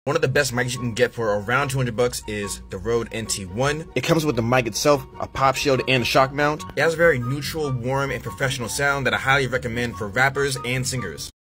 One of the best mics you can get for around 200 bucks is the Rode NT1. It comes with the mic itself, a pop shield, and a shock mount. It has a very neutral, warm, and professional sound that I highly recommend for rappers and singers.